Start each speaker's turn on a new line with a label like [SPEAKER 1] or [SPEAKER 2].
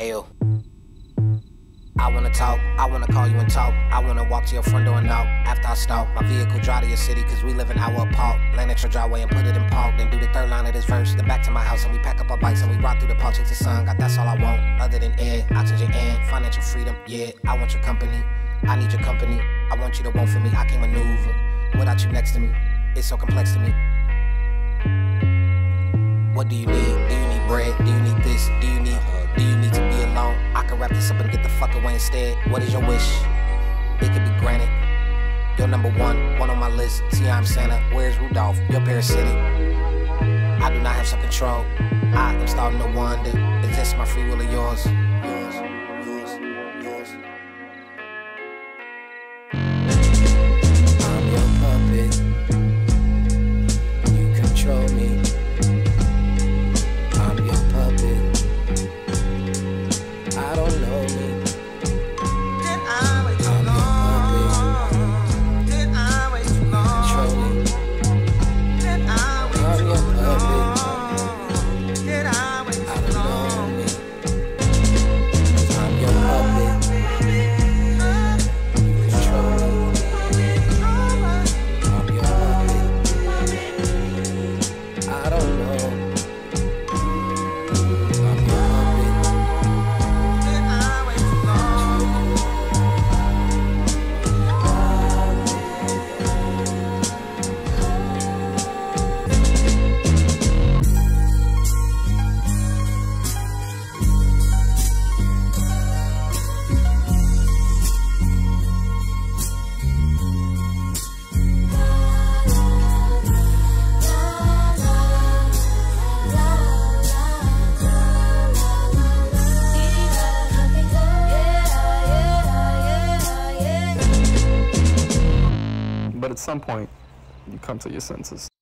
[SPEAKER 1] Ayo. I wanna talk, I wanna call you and talk. I wanna walk to your front door and knock. After I stalk, my vehicle drive to your city, cause we live in our park. Land at your driveway and put it in park. Then do the third line of this verse. Then back to my house and we pack up our bikes and we ride through the park, chase the sun. God, that's all I want, other than air, oxygen and financial freedom. Yeah, I want your company, I need your company. I want you to want for me, I can't maneuver without you next to me. It's so complex to me. What do you need? Do you need bread? Do you need this? Do you need to be alone? I can wrap this up and get the fuck away instead. What is your wish? It could be granted. You're number one on my list. See, I'm Santa. Where's Rudolph? You're parasitic. I do not have some control. I am starting to wonder, is this my free will or yours? Yours. I'm your puppet. You control me. I'm your puppet. I don't know me.
[SPEAKER 2] Did I wait too long? Did I wait too long? Did I wait too long? Did I wait too long?
[SPEAKER 1] I'm your puppet. You control me. I'm your puppet. I don't know.
[SPEAKER 3] But at some point, you come to your senses.